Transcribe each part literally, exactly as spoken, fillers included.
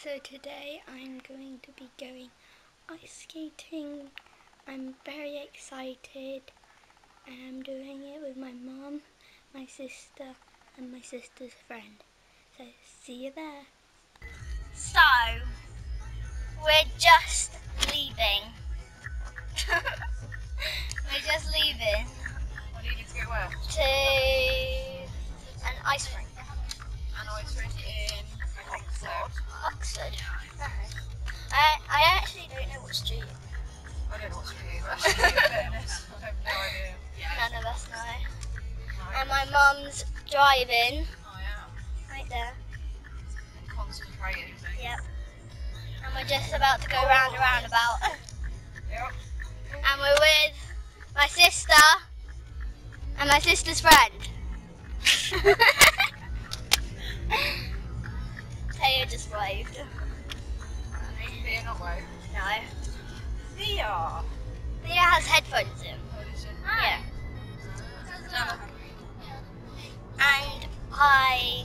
So today I'm going to be going ice skating. I'm very excited and I'm doing it with my mum, my sister and my sister's friend. So see you there. So we're just leaving. We're just leaving. What do you need to go where? To an ice rink. An ice rink in Oxford. Oxford. I, I actually don't know what street. I don't know what street it is. Actually, in fairness, I have no idea. None of us know. No. And my mum's driving. Oh yeah. Right there. Concentrating. Yep. And we're just about to go round a roundabout. Yep. And we're with my sister and my sister's friend. Taya just waved. Thea not wave. No. Thea! Thea has headphones in. Yeah. No. And I,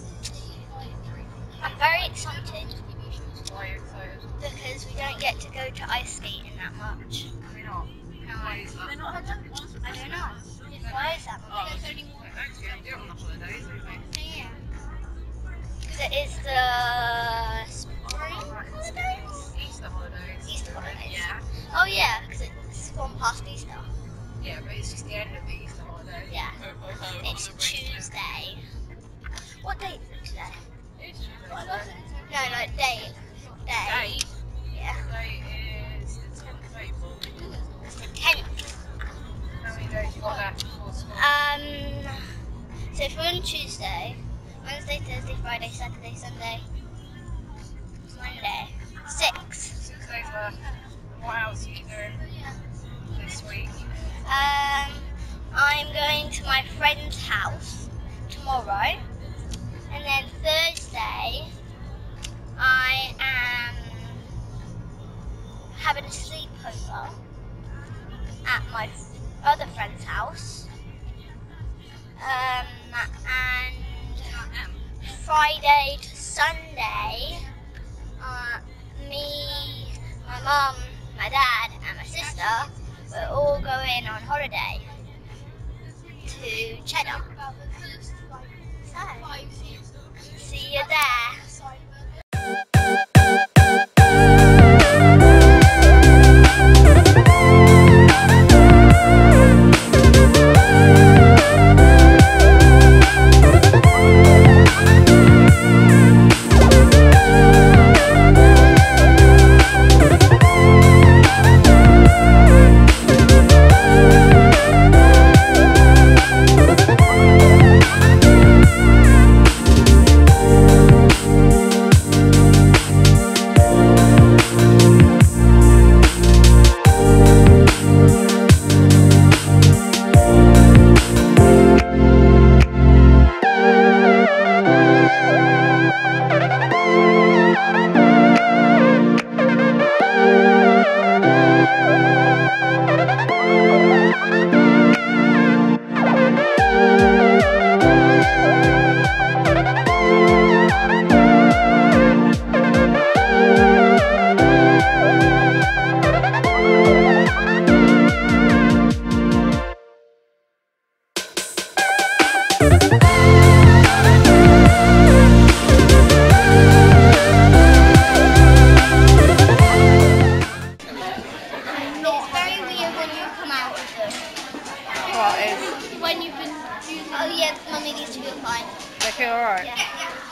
I'm very excited Why are you excited? because we don't get to go to ice skating that much. We're not. No. Why is that? I don't know. Why is that? Oh, don't do it on the holidays, do we? Because it is the spring holidays? Easter holidays. Easter holidays. Yeah. Oh yeah, because it's gone past Easter. Yeah, but it's just the end of the Easter holiday. Yeah. It's Tuesday. What date is it today? It's Tuesday. No, like date. Day. Date? Yeah. Date is the tenth of April. It's the tenth. How many days you got left before school? Um, so if we're on Tuesday, Wednesday, Thursday, Friday, Saturday, Sunday, Monday, six. Six days left. What else are you doing this week? Um, I'm going to my friend's house tomorrow, and then Thursday I am having a sleepover at my other friend's house. Um, and Friday to Sunday, uh, me, my mum, my dad, and my sister, we're all going on holiday to Cheddar. So, see you there. What is? When you've been, oh yeah, mummy needs to be fine. They feel alright? Yeah.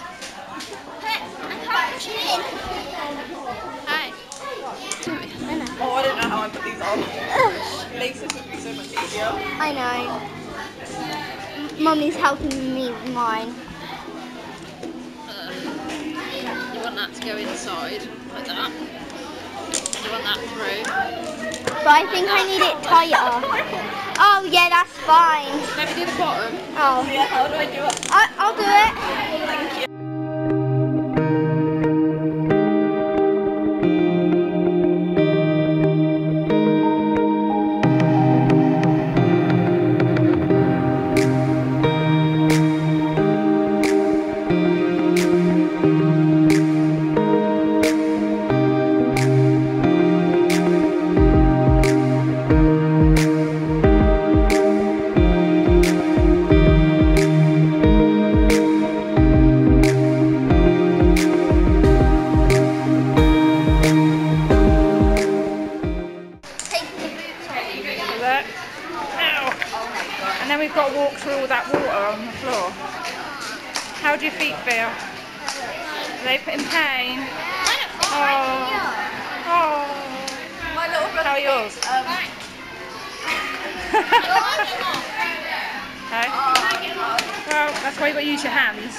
Hi. Oh, I don't know how I put these on. Lisa would be so much easier. I know. Mummy's helping me with mine. Uh, you want that to go inside, like that. You want that through. But I think I need it tighter. Oh yeah, that's fine. Maybe do the bottom. Oh. Yeah, how do I do it? I, I'll do it. Thank you. How do your feet feel? Are they in pain? Oh. Oh. How are yours? Okay. Well, that's why you've got to use your hands.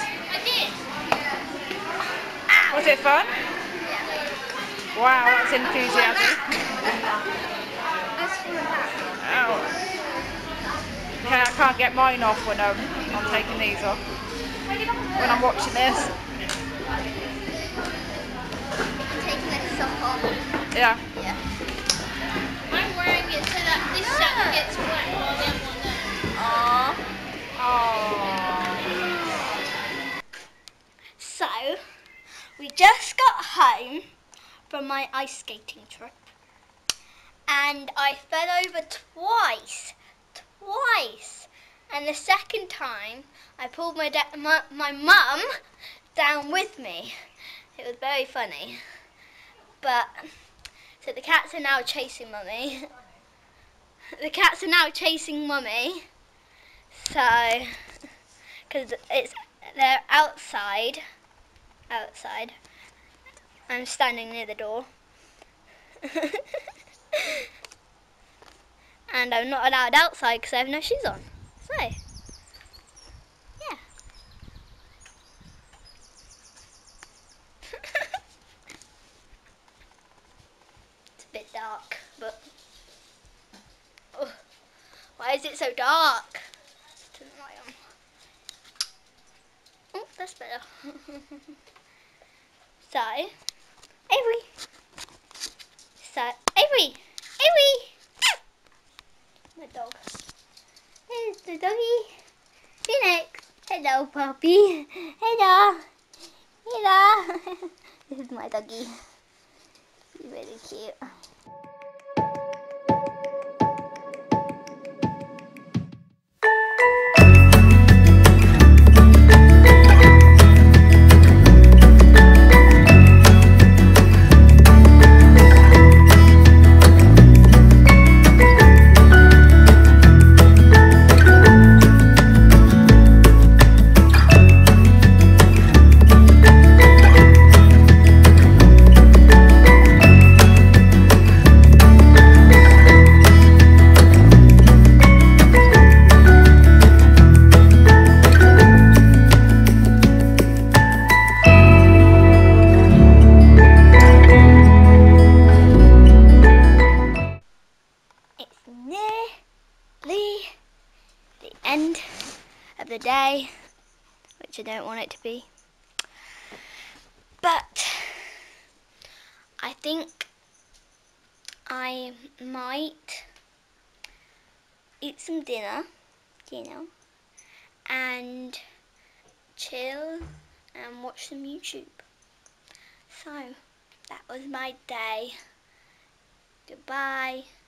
Was it fun? Wow, that's enthusiasm. Ow. Okay, I can't get mine off when um, I'm taking these off. When I'm watching this. Taking this sock off. Yeah. Yeah. I'm wearing it so that this shirt gets wet while the other one doesn't. Aww. So, we just got home from my ice skating trip. And I fell over twice. Twice. And the second time, I pulled my da my, my mum down with me. It was very funny. But, so the cats are now chasing Mummy. The cats are now chasing Mummy. So, because it's they're outside. Outside. I'm standing near the door. And I'm not allowed outside because I have no shoes on. So, yeah. It's a bit dark, but... Oh, why is it so dark? Turn the light on. Oh, that's better. So, Avery. So, Avery. Avery. My dog. Here's the doggy. Phoenix. Hello, puppy. Hello. Hello. This is my doggy. He's really cute. End of the day, which I don't want it to be, but I think I might eat some dinner, you know, and chill and watch some YouTube. So that was my day. Goodbye.